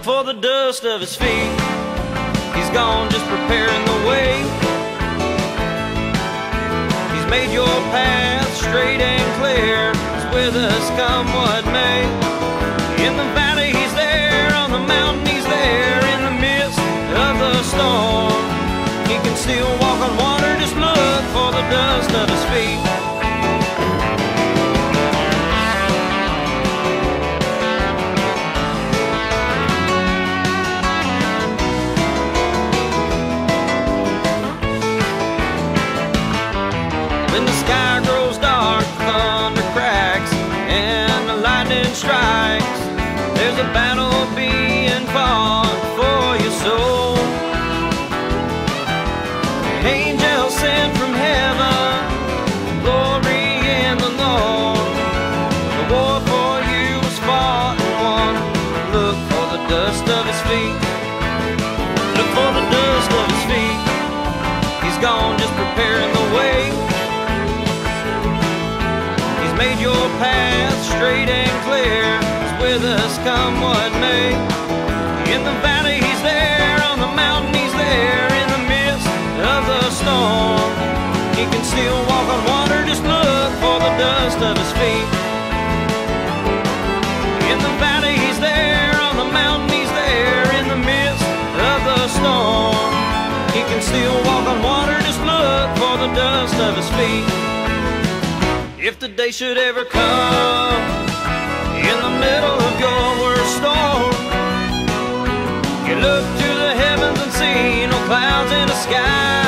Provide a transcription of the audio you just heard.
Look for the dust of his feet. He's gone just preparing the way. He's made your path straight and clear. He's with us come what may. In the valley he's there, on the mountain he's there. In the midst of the storm, he can still walk on water. Just look for the dust of his feet. When the sky grows dark, thunder cracks, and the lightning strikes, there's a battle being fought for your soul. Angels sent from heaven, glory in the Lord. The war for you was fought and won. Look for the dust of his feet. Look for the dust of his feet. He's gone just preparing the way. Made your path straight and clear. He's with us come what may. In the valley he's there, on the mountain he's there. In the midst of the storm, he can still walk on water. Just look for the dust of his feet. In the valley he's there, on the mountain he's there. In the midst of the storm, he can still walk on water. Just look for the dust of his feet. If the day should ever come in the middle of your worst storm, you look to the heavens and see no clouds in the sky.